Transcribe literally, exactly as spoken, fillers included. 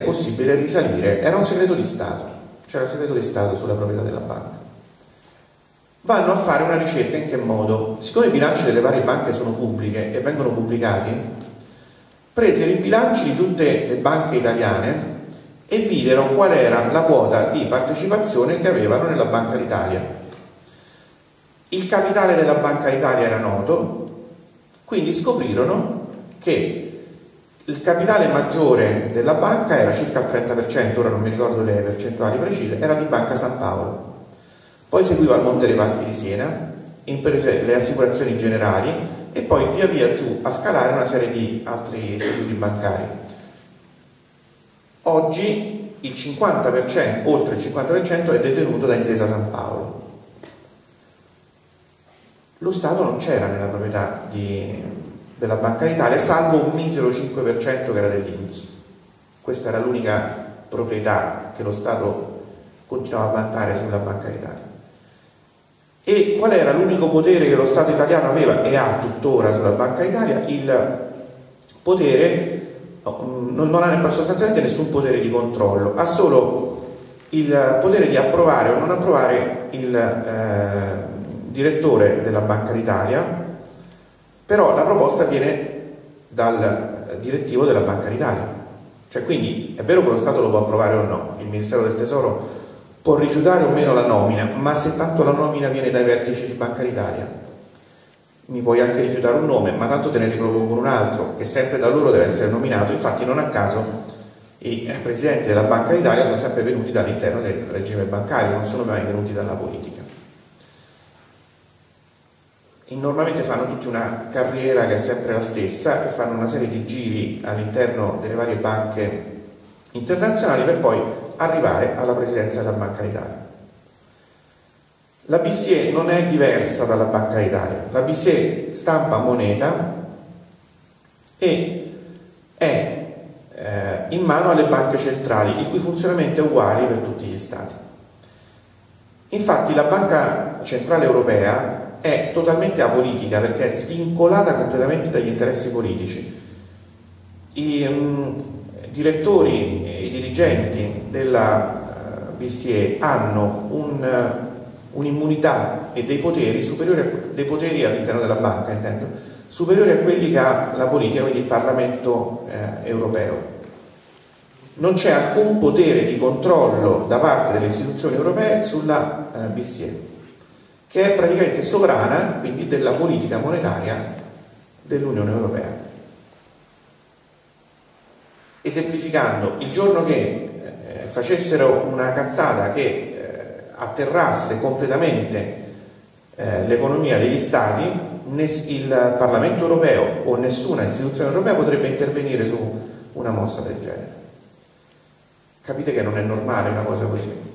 possibile risalire, era un segreto di Stato, c'era il segreto di Stato sulla proprietà della banca. Vanno a fare una ricerca in che modo, siccome i bilanci delle varie banche sono pubbliche e vengono pubblicati, presero i bilanci di tutte le banche italiane e videro qual era la quota di partecipazione che avevano nella Banca d'Italia. Il capitale della Banca d'Italia era noto, quindi scoprirono che il capitale maggiore della banca era circa il trenta per cento, ora non mi ricordo le percentuali precise, era di Banca San Paolo. Poi seguiva il Monte dei Paschi di Siena, imprese le assicurazioni generali e poi via via giù a scalare una serie di altri istituti bancari. Oggi il cinquanta per cento, oltre il cinquanta per cento è detenuto da Intesa San Paolo. Lo Stato non c'era nella proprietà di, della Banca d'Italia, salvo un misero cinque per cento che era dell'I N P S. Questa era l'unica proprietà che lo Stato continuava a vantare sulla Banca d'Italia. E qual era l'unico potere che lo Stato italiano aveva e ha tuttora sulla Banca d'Italia? Il potere, non ha sostanzialmente nessun potere di controllo, ha solo il potere di approvare o non approvare il eh, direttore della Banca d'Italia, però la proposta viene dal direttivo della Banca d'Italia. Cioè, quindi è vero che lo Stato lo può approvare o no, il Ministero del Tesoro può rifiutare o meno la nomina, ma se tanto la nomina viene dai vertici di Banca d'Italia, mi puoi anche rifiutare un nome, ma tanto te ne ripropongono un altro, che sempre da loro deve essere nominato. Infatti non a caso i presidenti della Banca d'Italia sono sempre venuti dall'interno del regime bancario, non sono mai venuti dalla politica. E normalmente fanno tutti una carriera che è sempre la stessa e fanno una serie di giri all'interno delle varie banche internazionali per poi arrivare alla presidenza della Banca d'Italia. La B C E non è diversa dalla Banca d'Italia. La B C E stampa moneta e è eh, in mano alle banche centrali, il cui funzionamento è uguale per tutti gli stati. Infatti la Banca Centrale Europea è totalmente apolitica perché è svincolata completamente dagli interessi politici. I um, direttori e i dirigenti della uh, B C E hanno un, uh, un'immunità e dei poteri superiori a, dei poteri all'interno della banca, intendo, superiori a quelli che ha la politica, quindi il Parlamento eh, europeo. Non c'è alcun potere di controllo da parte delle istituzioni europee sulla uh, B C E, che è praticamente sovrana, quindi, della politica monetaria dell'Unione Europea. Esemplificando, il giorno che eh, facessero una cazzata che eh, atterrasse completamente eh, l'economia degli Stati, il Parlamento europeo o nessuna istituzione europea potrebbe intervenire su una mossa del genere. Capite che non è normale una cosa così?